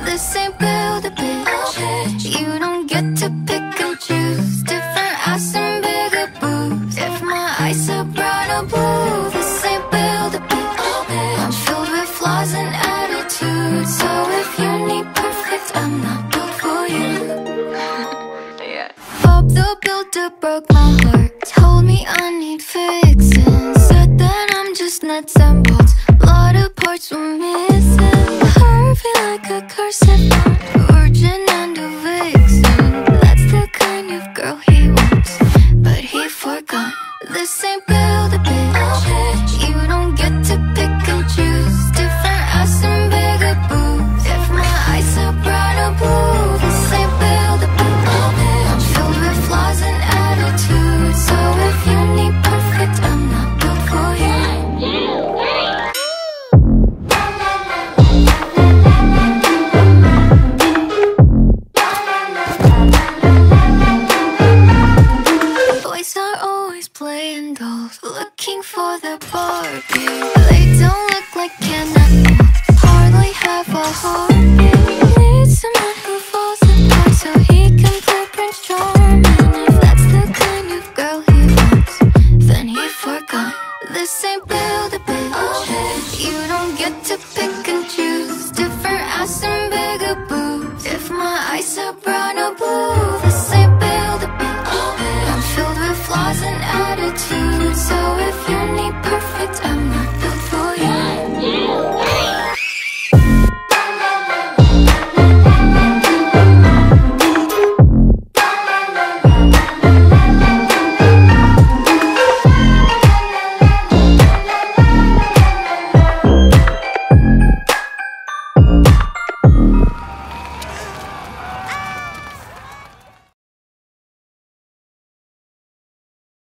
This ain't build a bitch. You don't get to pick and choose. Different ass and bigger boobs. If my eyes are brown or blue, this ain't build a bitch. I'm filled with flaws and attitudes. So if you need perfect, I'm not built for you. Bob the Builder broke my heart. Told me I need fixing. Said that I'm just nuts and bolts. A lot of parts were missing. Curvy like a corset, virgin and a vixen. That's the kind of girl he wants, but he forgot. This ain't build a bitch. You don't get to pick and choose. Different ass and bigger boobs. If my eyes are brown or blue, this ain't build a bitch. I'm filled with flaws and attitudes. So if you need perfect, I'm not built for you. Boys are always playing dolls, looking for the Barbie. They don't look like Ken at all, hardly have a heartbeat. Need someone who falls apart so he can play Prince Charming. If that's the kind of girl he wants, then he forgot. This ain't build a bitch. You don't get to pick and choose. Different ass and bigger boobs. If my eyes are